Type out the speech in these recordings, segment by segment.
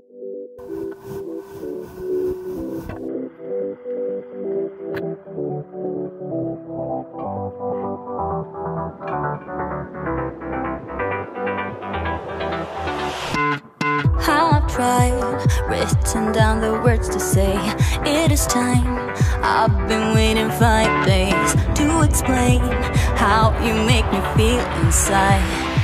I've tried, written down the words to say it is time. I've been waiting 5 days to explain how you make me feel inside.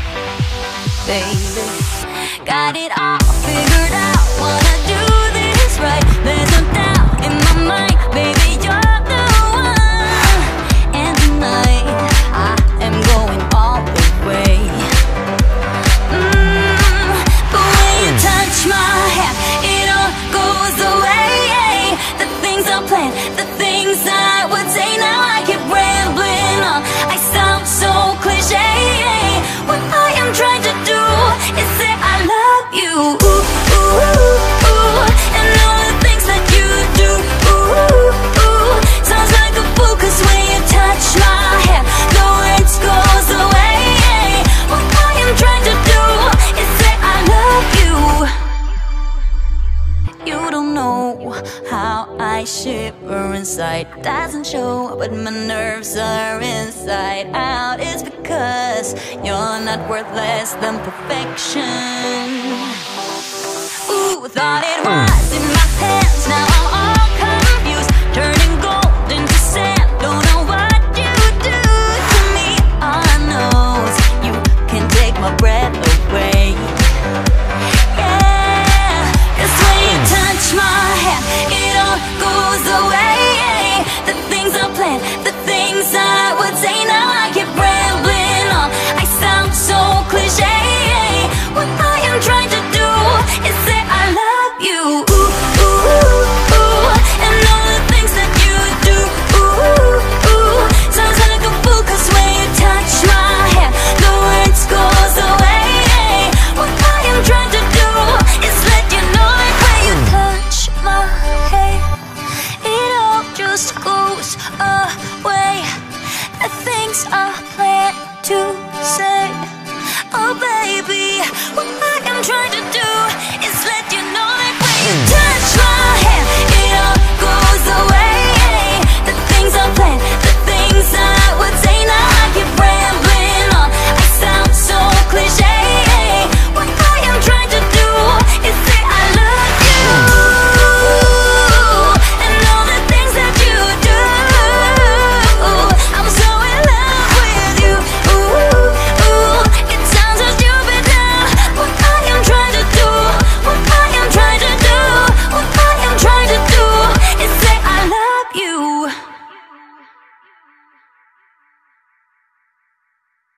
Baby, got it all figured out, wanna do this right. There's no doubt in my mind, baby, you're the one. And tonight, I am going all the way. Touch my hand, it all goes away. The things I planned, the things I would say. Now I keep rambling on, I sound so cliche. What I am trying to do is say I love you. Ooh, ooh, ooh, ooh. And all the things that you do. Ooh, ooh, ooh. Sounds like a fool, 'cause when you touch my hand, the words goes away. What I am trying to do is say I love you. You don't know how I shiver inside. Doesn't show, but my nerves are inside out. It's because you're not worth less than perfection. Ooh, thought it was in my pants, now I'm